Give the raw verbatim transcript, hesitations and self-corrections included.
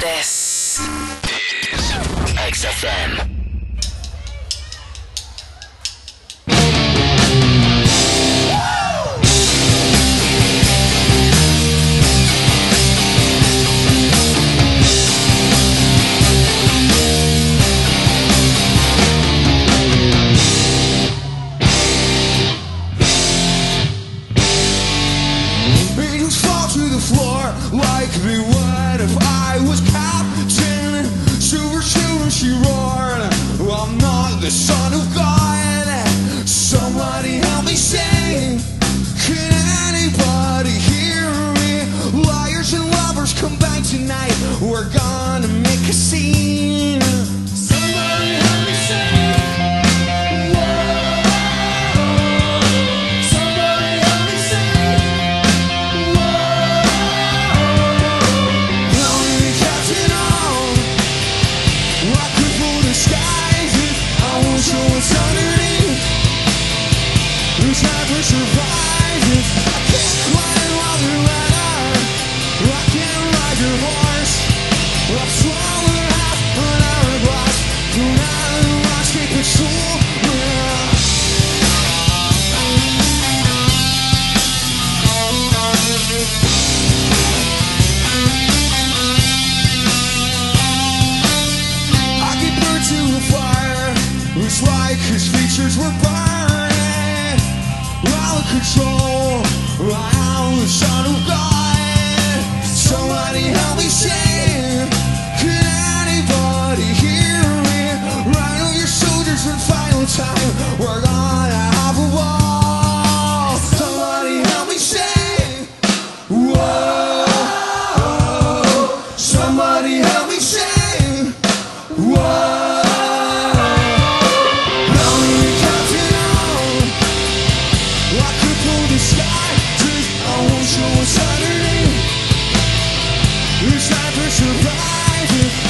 This is X F M. Like me when if I was captain, super shooter she roared. I'm not the son of God. Somebody help me sing. Can anybody hear me? Liars and lovers come back tonight. We're gonna make a scene. Somebody help me sing. His features were burning, out of control, I am the son of God. Somebody help me sing. Can anybody hear me? Ride on your shoulders one final time. We're gonna have a ball. Somebody help me sing. Whoa. Somebody help me sing. Whoa. Survive.